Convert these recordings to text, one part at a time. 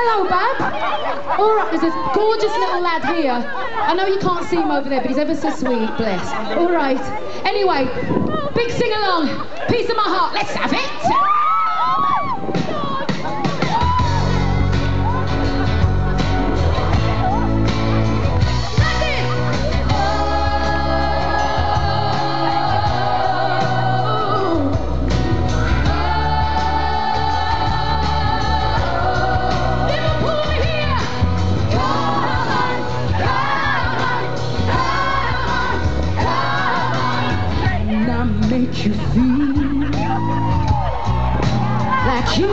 Hello, Bab. All right, there's this gorgeous little lad here. I know you can't see him over there, but he's ever so sweet, bless. All right. Anyway, big sing-along. Piece of my heart. Let's have it. Make you feel like you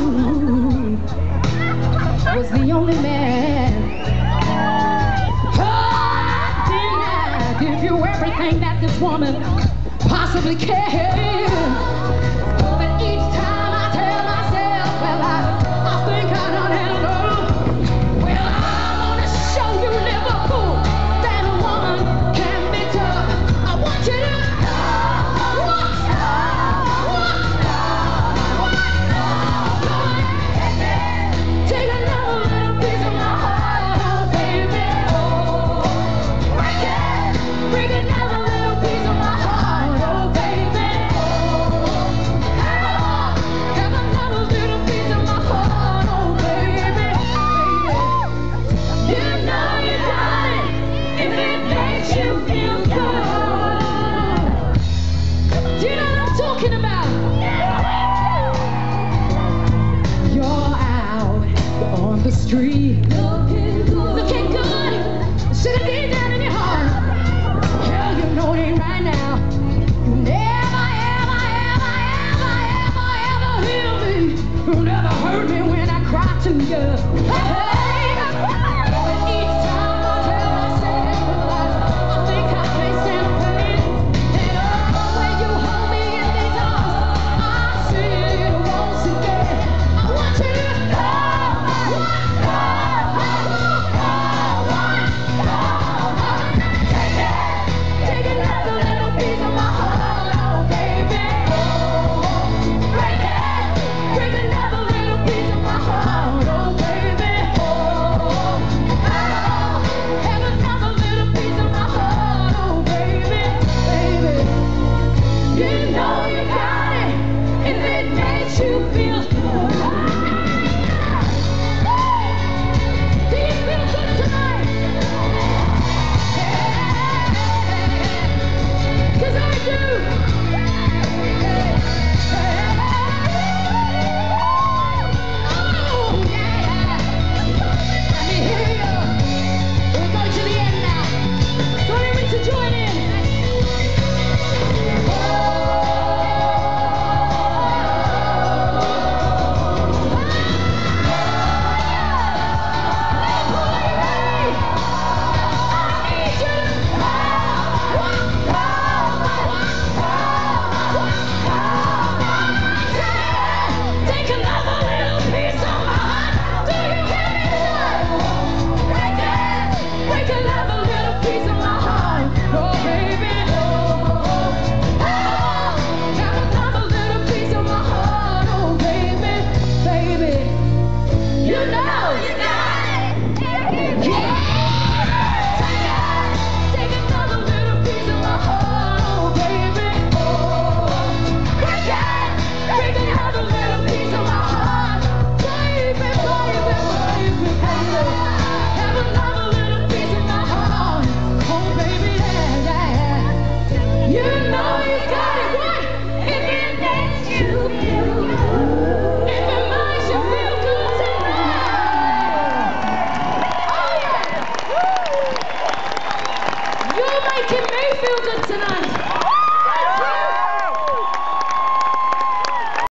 was the only man. Oh, I'd give you everything that this woman possibly can. But each time I tell myself, well, I think I done handle. Well, I want to show you, Liverpool, that a woman can be tough. I want you to street.